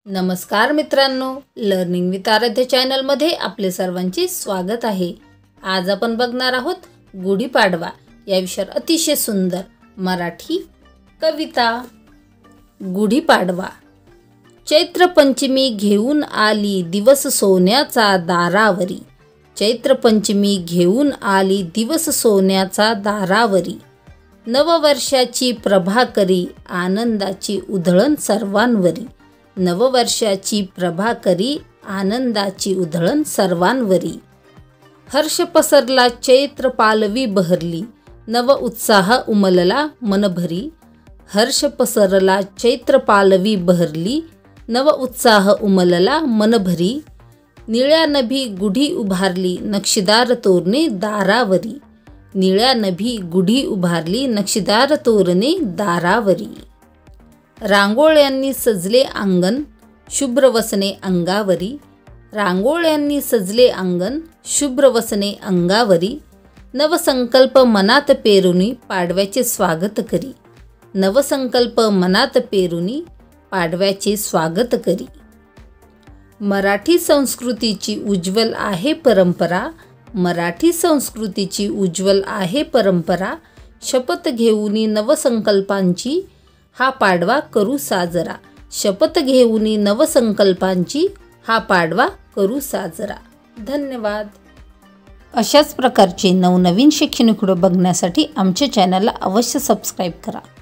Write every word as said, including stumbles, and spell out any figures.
नमस्कार मित्रांनो, learning with आराध्य चॅनलमध्ये आपले सर्वांचे स्वागत आहे। आज आपण बघणार आहोत गुढीपाडवा या विषयावर अतिशय सुंदर मराठी कविता। गुढीपाडवा। चैत्र पंचमी घेऊन आली दिवस सोन्याचा दारावरी। चैत्र पंचमी घेऊन आली दिवस सोन्याचा दारावरी। नववर्षाची प्रभा करी आनंदाची उधळण सर्वांवरी। नववर्षाची प्रभा करी आनंदाची उधळण सर्वांवरी। हर्ष पसरला चैत्र पालवी बहरली नव उत्साह उमलला मनभरी। हर्ष पसरला चैत्र पालवी बहरली नव उत्साह उमलला मनभरी। निळ्या नभी गुढी उभारली नक्षीदार तोरणे दारावरी। निळ्या नभी गुढी उभारली नक्षीदार तोरणे दारावरी। रांगोळ्यांनी सजले अंगण शुभ्र वसने अंगावरी। रांगोळ्यांनी सजले अंगण शुभ्र वसने अंगावरी। नवसंकल्प मनात पेरुनी पाडव्याचे स्वागत करी। नवसंकल्प मनात पेरुनी पाडव्याचे स्वागत करी। मराठी संस्कृतीची उज्ज्वल आहे परंपरा। मराठी संस्कृतीची उज्ज्वल आहे परंपरा। शपथ घेऊनी नवसंकल्पांची हा पाडवा करू साजरा। शपथ घेऊनी नवसंकल्पांची हा पाडवा करू साजरा। धन्यवाद। अशाच प्रकारचे नवनवीन शैक्षणिक व्हिडिओ बघण्यासाठी आमच्या चॅनलला अवश्य सबस्क्राईब करा।